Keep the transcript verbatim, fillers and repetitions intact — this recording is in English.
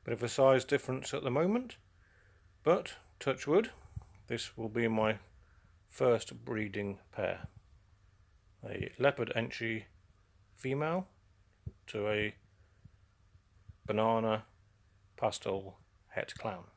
Bit of a size difference at the moment, but touch wood, this will be my first breeding pair. A Leopard enchi female to a banana pastel het clown.